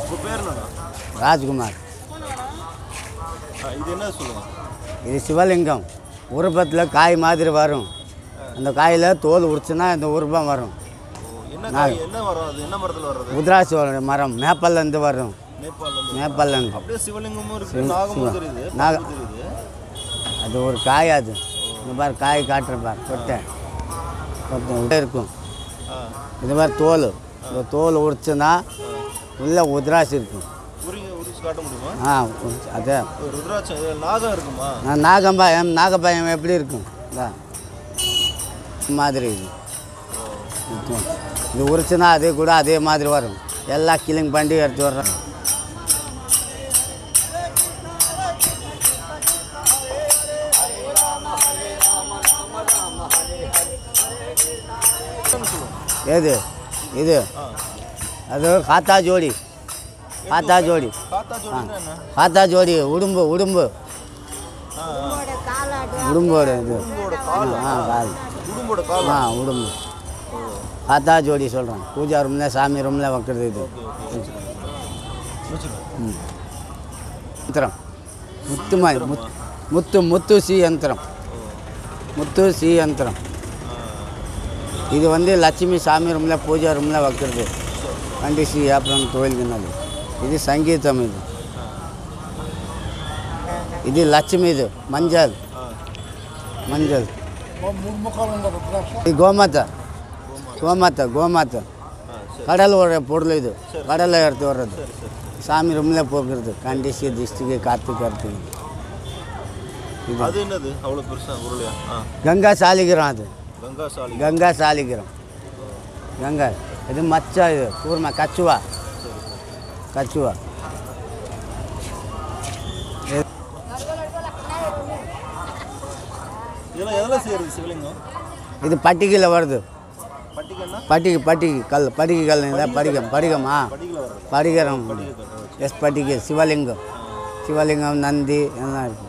உங்கள் பேர் என்னண்ணா? ராஜ்குமார். இது என்ன சொல்லுங்க? இது சிவலிங்கம். உருப்பத்தில் காய் மாதிரி வரும். அந்த காயில் தோல் உரிச்சுன்னா இந்த உருப்பம் வரும். என்ன காய், என்ன வரும்? அது என்ன மரத்தில் வர்றது? உத்ராட்சி மரம் நேபாளிலேருந்து வரும். நேபாளிலேருந்து. அப்படியே சிவலிங்கமும் இருக்குது, நாகமும் தெரியுது. அது ஒரு காய். அது இந்த மாதிரி காய் காட்டுற பார் கொட்டை கொட்டை இருக்கும். இந்த மாதிரி தோல், இந்த தோல் உரிச்சுன்னா உள்ள உத்ராட்சி இருக்கும். காட்ட முடியுமா? அதே ருத்ராட்சி நாகம் இருக்குமா? நாகம்பாயம். நாகபாயம் எப்படி இருக்கும் மாதிரி இது. இது உரிச்சுன்னா அதே கூட அதே மாதிரி வரும். எல்லாம் கிளிங் பண்ணி எடுத்து வர்றோம். ஏது இது அது காத்தா ஜோடி. காத்தா ஜோடி. காத்தா ஜோடி உடும்பு உடும்பு உடும்போட இது. கால் உடும்பு காத்தா ஜோடி சொல்கிறோம். பூஜா ரூமில் சாமி ரூமில் வைக்கிறது இது. யந்திரம் முத்து மாதிரி முத்து முத்து சி யந்திரம். முத்து சி யந்திரம். இது வந்து லட்சுமி சாமி ரூமில் பூஜா ரூமில் வைக்கிறது. கண்டிசி அப்புறம் கோயிலுக்குனால இது சங்கீதம். இது லட்சுமி. இது மஞ்சள் மஞ்சள். இது கோமாதா. கோமாதா கோமாதா கடலோட பொருள். இது கடலை எடுத்து வர்றது. சாமி ரூமில் போக்குறது. கண்டிசி டிஸ்ட்ரிக்ட் காத்துக்கிறது. இது கங்கா சாலிகிரம். அது கங்கா சாலிகிரம். கங்கா இது மச்சா. இது கூர்மா கச்சுவா. கச்சுவா இது பட்டிகையில் வருது. பட்டிகை கல். பட்டிகை கல் படிகம். படிகமா படிகரம். எஸ் பட்டிகை. சிவலிங்கம். சிவலிங்கம் நந்தி எல்லாம் இருக்குது.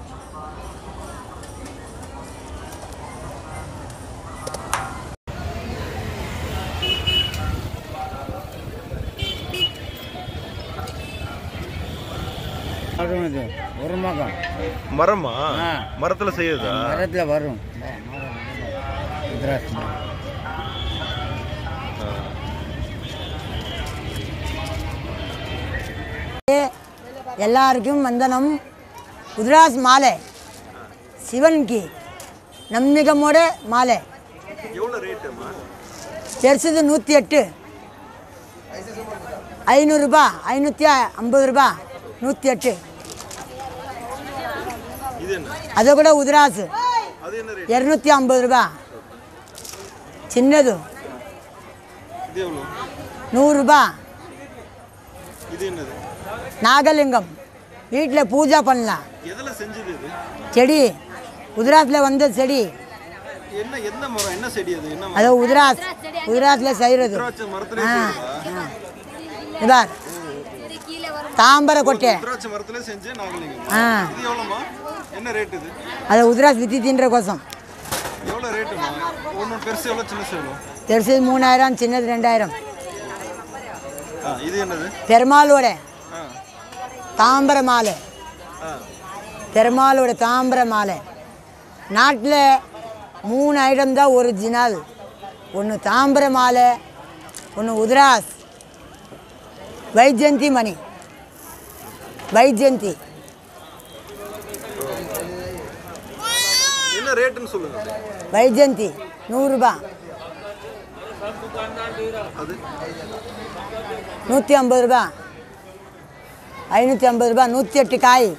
ஒரு மகம் மரமா? மரத்தில் செய்யுதா? மரத்தில் வரும். எல்லாருக்கும் வந்தனம். உத்ராஸ் மாலை சிவனுக்கு நம்பிக்கமோட மாலை. பெருசுது 108. 500 ரூபா. 550 ரூபா. 108. அதை கூட உத்ராசு 250 ரூபா. சின்னது 100 ரூபா. நாகலிங்கம் வீட்டில் பூஜா பண்ணலாம். செடி உத்ராஸில் வந்த செடி. அது உத்ராஸில் செய்கிறது. இதார் தாம்பரை கொட்டை. அது உத்ராஸ் வித்தி தின்ற கோசம். பெருசு 3000, சின்னது 2000. பெருமாளோட தாம்பரை மாலை. பெருமாளோட தாம்பரை மாலை. நாட்டில் 3 ஐட்டம் தான் ஒரிஜினல். ஒன்று தாம்பரை மாலை, ஒன்று உத்ராஸ், வைஜெயந்தி மணி. வைஜெயந்தி வைஜெயந்தி 100 ரூபா. 150 ரூபா. 550 ரூபா. 108 காய்.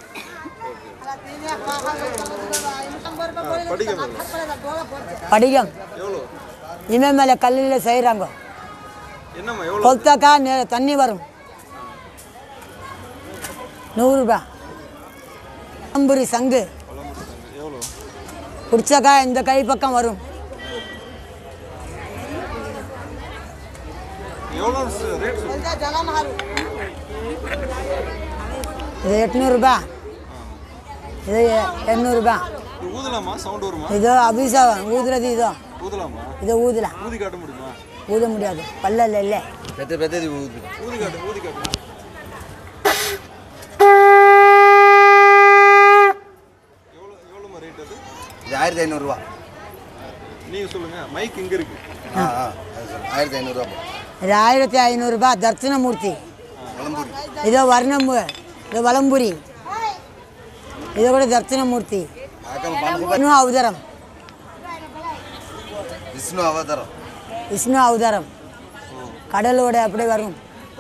படிகம் இமேமேல கல்லில் செய்கிறாங்க. கொல்த்தாக்கா தண்ணி வரும். 100 ரூபா. அம்புரி சங்கு குடிச்சாக்கா இந்த கை பக்கம் வரும். இது 800 ரூபா. இது 800 ரூபா. இது அபிஷேகம் ஊதுறது. இதை ஊதலாம். ஊத முடியாது. பல்லல்ல இல்லை. 1500 ரூபா. நீங்க சொல்லுங்க. மைக் இங்க இருக்கு. 1500 ரூபா. இது 1500 ரூபாய் தட்சிணமூர்த்தி. இதோ வர்ணம், இதோ வலம்புரி, இதோ கூட தட்சிணமூர்த்தி. விஷ்ணு அவதாரம். விஷ்ணு அவதாரம். விஷ்ணு அவதாரம் கடலோட அப்படியே வரும்.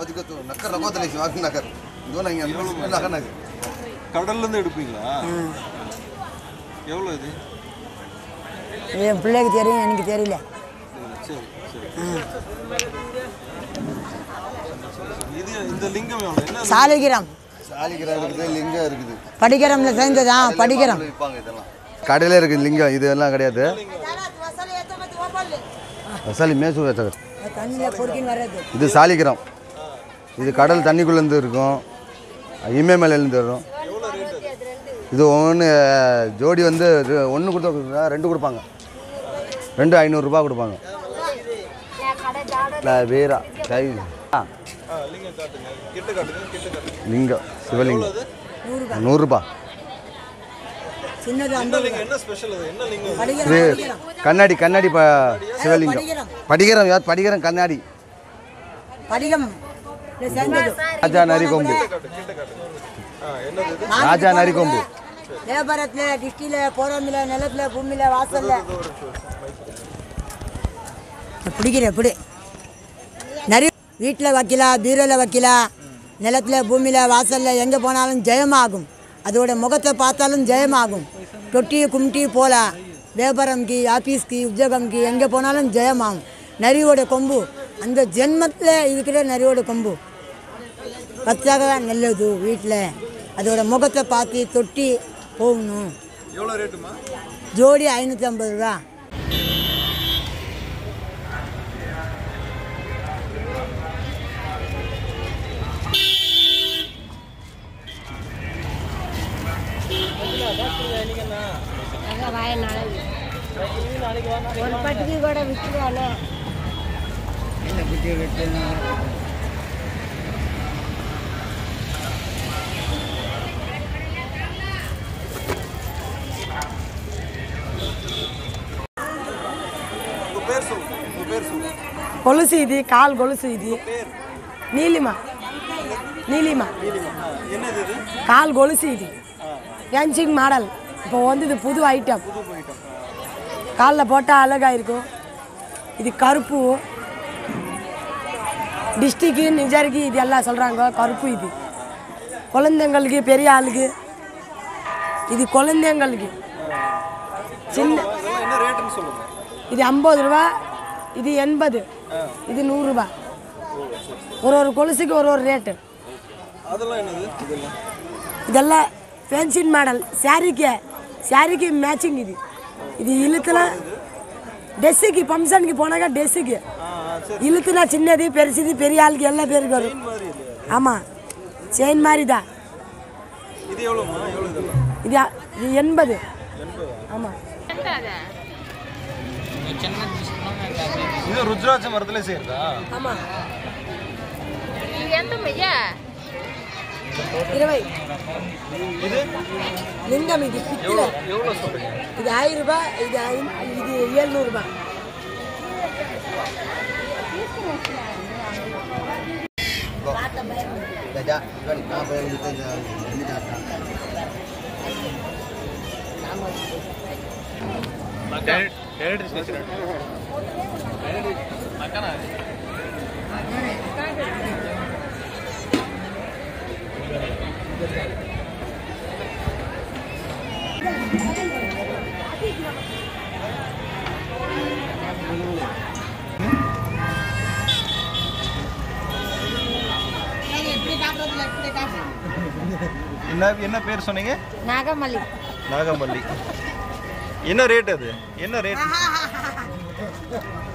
கடல்ல இருந்து எடுப்பீங்களா? எவ்வளவு இது? இது என் பிள்ளைக்கு தெரியும், எனக்கு தெரியல. சரி சரி. இது இந்த லிங்கம் எவ்வளவு? என்ன சாலிகிராம். சாலிகிராம் இருக்குது, லிங்கம் இருக்குது. படிக்கிறம்ல சேர்ந்ததா? படிக்கிறோம். கடையில் இருக்குது லிங்கம், இது எல்லாம் கிடையாது. வசாலி மேசூர் வச்சகர். இது சாலிகிராம். இது கடல் தண்ணிக்குள்ளேருந்து இருக்கும், இமயமலையிலேருந்து வரும். இது ஒன்று ஜோடி வந்து ஒன்று கொடுத்தா 2 கொடுப்பாங்க. 2 500 ரூபா கொடுப்பாங்க. வேறா லிங்கம் சிவலிங்கம் 100 ரூபா. இது கண்ணாடி கண்ணாடி சிவலிங்கம். படிகரம் படிகரம் கண்ணாடி. ராஜா நரிகொம்பு. ராஜா நரிகொம்பு. வியாபாரத்தில் டிஸ்டியில் போகிறோமில்ல, நிலத்தில் பூமியில் வாசல்ல பிடிக்கிற எப்படி நிறைய வீட்டில் வைக்கலாம், பீரோவில் வைக்கலாம், நிலத்தில் பூமியில் வாசலில் எங்கே போனாலும் ஜெயமாகும். அதோட முகத்தை பார்த்தாலும் ஜெயமாகும். தொட்டி கும்ட்டி போகலாம், வியாபாரம்க்கு, ஆஃபீஸ்க்கு, உத்தியோகம்க்கு எங்கே போனாலும் ஜெயமாகும். நரியோட கொம்பு அந்த ஜென்மத்தில் இருக்கிற நரியோட கொம்பு வச்சாக தான் நல்லது. வீட்டில் அதோட முகத்தை பார்த்து தொட்டி போகணும். எவ்வளோ ரேட்டுமா? ஜோடி 550 ரூபா. ஒரு பட்டிக்கு கூட விற்கிறானே. கொலுசு இது, கால் கொலுசு இது. நீலிமா. நீலிமா கால் கொலுசு இது. ஃபேன்சிங் மாடல் இப்போ வந்து இது புது ஐட்டம். காலில் போட்டால் அழகாக இருக்கும். இது கருப்பு டிஸ்ட்ரிக்கு நிஜருக்கு இது எல்லாம் சொல்கிறாங்க. கருப்பு இது குழந்தைங்களுக்கு, பெரிய ஆளுக்கு. இது குழந்தைங்களுக்கு சின்ன. இது 50 ரூபா, இது 80, இது 100 ரூபா. ஒரு கொலுசுக்கு ஒரு ரேட்டு. இதெல்லாம் ஃபேன்சிங் மாடல். சாரிக்கு மேட்சிங். இது இது இழுத்துல ட்ரெஸ்ஸுக்கு ஃபங்க்ஷனுக்கு போனாக்கா ட்ரெஸ்ஸுக்கு இழுத்துனா சின்னது பெருசுது பெரிய ஆளுக்கு எல்லா பேருக்கு வரும். ஆமாம், செயின் மாதிரி தான். இது 80. ஆமாம். இது ருத்ராட்ச மரத்துல செய்யறதா? ஆமாம். இது எந்த மையா? 20. இது லிங்கம். இது பித்தளை. எவ்வளோ சொல்றீங்க? இது 1000 ரூபாய். இது 700 ரூபாய். என்ன பேர் சொன்னீங்க? நாகமல்லி. நாகமல்லி. என்ன ரேட் அது? என்ன ரேட்?